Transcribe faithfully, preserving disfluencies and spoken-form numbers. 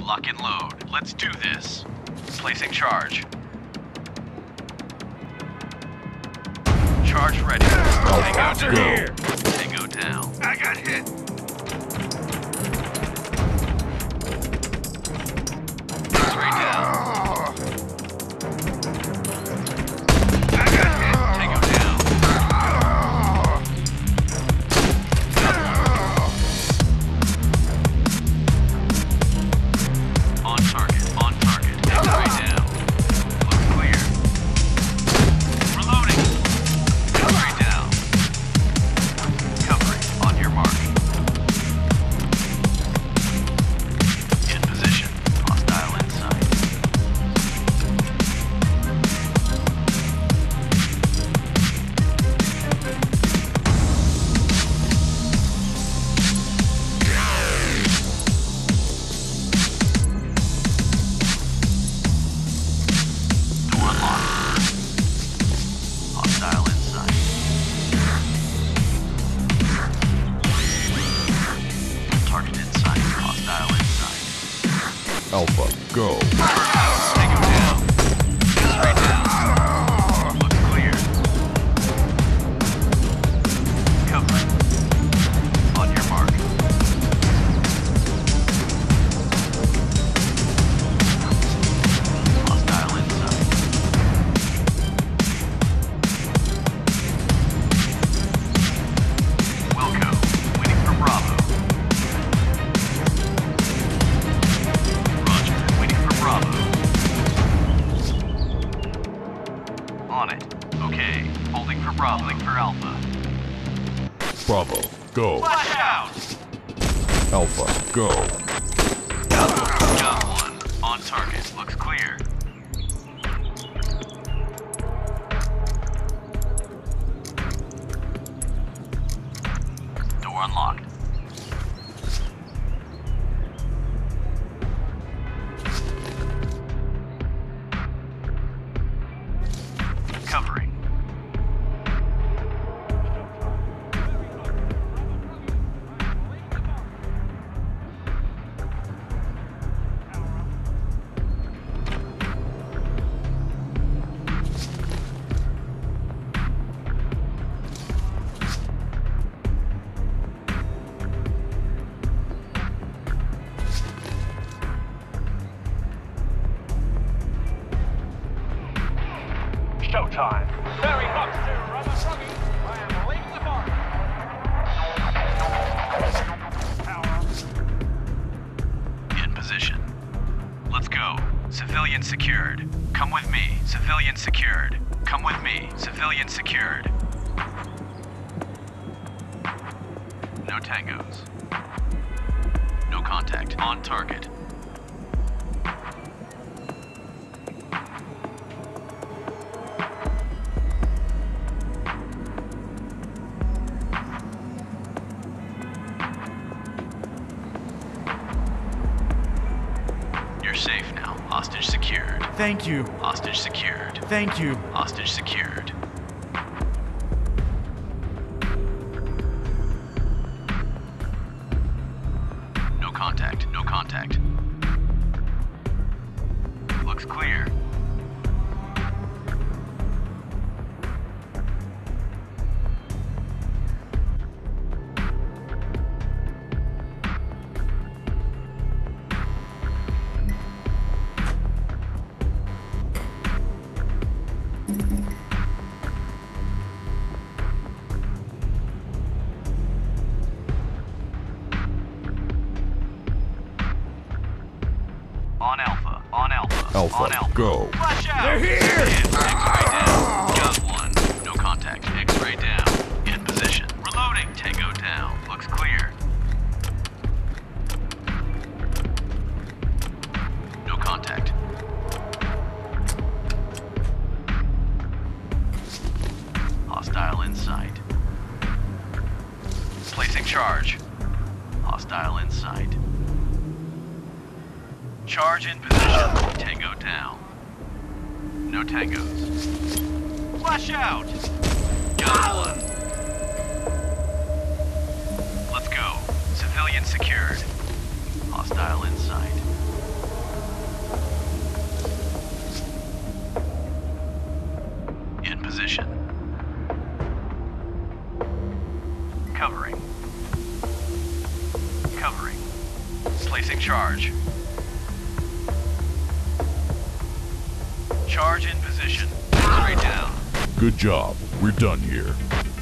Lock and load. Let's do this. Placing charge. Charge ready. Tango down. Here. Tango down. I got hit. X-ray down. I got hit. Tango down. On target. On target. X-ray down. Looks clear. Reloading. X-ray down. Covering. On your mark. In position. Hostile inside. Door unlocked. Hostile inside. Target inside. Hostile inside. Alpha, go. Tango down. X-ray down. Looks clear. Covering. On your mark. Hostile inside. Wilco, waiting for Bravo. Roger, waiting for Bravo. On it. Okay, holding for Bravo, holding for Alpha. Bravo, go. Flash out! Alpha, go. Got one. On target. Looks clear. Door unlocked. Covering. Showtime. Barry Fox to Rubber Froggy. I am leaving the park. In position. Let's go. Civilian secured. Come with me. Civilian secured. Come with me. Civilian secured. No tangos. No contact. On target. You're safe now. Hostage secured. Thank you. Hostage secured. Thank you. Hostage secured. No contact. No contact. Looks clear. On Alpha. On Alpha. Alpha, On Alpha. go. Flash out! They're here! X-ray down. Got one. No contact. X-ray down. In position. Reloading. Tango down. Looks clear. No contact. Hostile in sight. Placing charge. Hostile in sight. Charge in position. Tango down. No tangos. Flash out! Got one. Let's go. Civilian secured. Hostile in sight. position. Covering. Covering. Placing charge. Charge in position. Straight down. Good job. We're done here.